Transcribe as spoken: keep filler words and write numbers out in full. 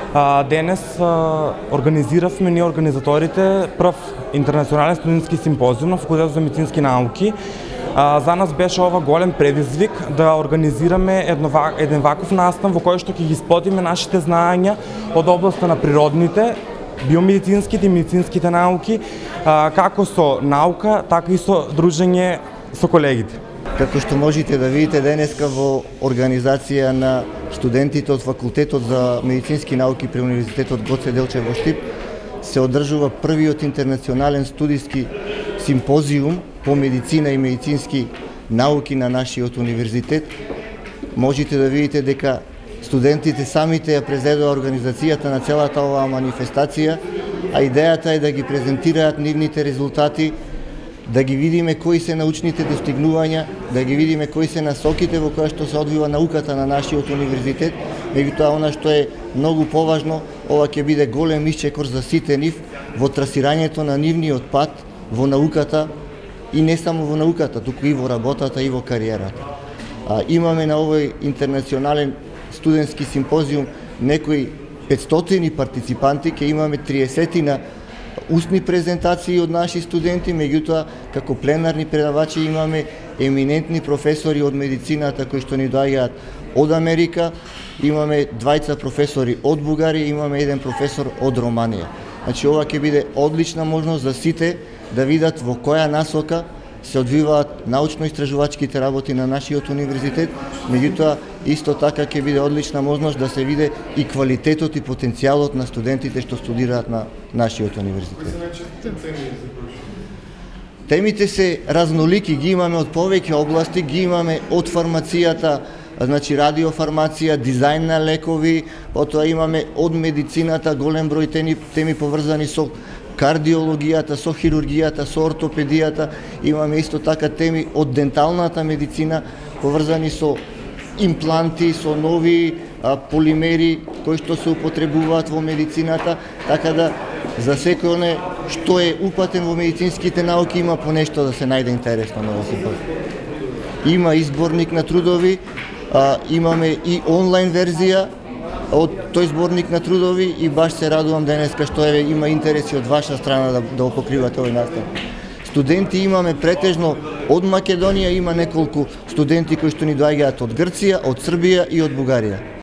А, денес а, организиравме ние организаторите прв интернационален студентски симпозиум на Факултетот за медицински науки. А, за нас беше ова голем предизвик да организираме едно, еден ваков настан во кој што ќе ги сподиме нашите знаења од областта на природните, биомедицинските и медицинските науки, а, како со наука, така и со дружење со колегите. Како што можете да видите денеска во организација на студентите од Факултетот за медицински науки при Универзитетот Гоце Делчев во Штип се одржува првиот интернационален студиски симпозиум по медицина и медицински науки на нашиот универзитет. Можете да видите дека студентите самите ја презедоа организацијата на целата оваа манифестација, а идејата е да ги презентираат нивните резултати, да ги видиме кои се научните достигнувања, да ги видиме кои се насоките во која што се одвива науката на нашиот универзитет. Меѓутоа, она што е многу поважно, ова ќе биде голем исчекор за сите нив во трасирањето на нивниот пат во науката и не само во науката, туку и во работата и во кариерата. А, имаме на овој интернационален студентски симпозиум некои петстотини партиципанти, ќе имаме триесетина устни презентации од наши студенти, меѓутоа како пленарни предавачи имаме еминентни професори од медицината кои што ни доаѓаат од Америка, имаме двајца професори од Бугарија, имаме еден професор од Романија. Значи ова ќе биде одлична можност за сите да видат во која насока се одвиваат научно-истражувачките работи на нашиот универзитет, меѓутоа исто така ќе биде одлична можност да се види и квалитетот и потенцијалот на студентите што студираат на нашиот универзитет. Темите се разнолики, ги имаме од повеќе области, ги имаме од фармацијата, значи радиофармација, дизајн на лекови, потоа имаме од медицината голем број теми, теми поврзани со кардиологијата, со хирургијата, со ортопедијата, имаме исто така теми од денталната медицина, поврзани со импланти, со нови а, полимери кои што се употребуваат во медицината, така да за секој оне што е упатен во медицинските науки има по нешто да се најде интересно на овој. Има изборник на трудови, а, имаме и онлайн верзија од тој зборник на трудови и баш се радувам денеска што е, има интереси од ваша страна да, да покривате овој настан. Студенти имаме претежно од Македонија, има неколку студенти кои што ни доаѓаат од Грција, од Србија и од Бугарија.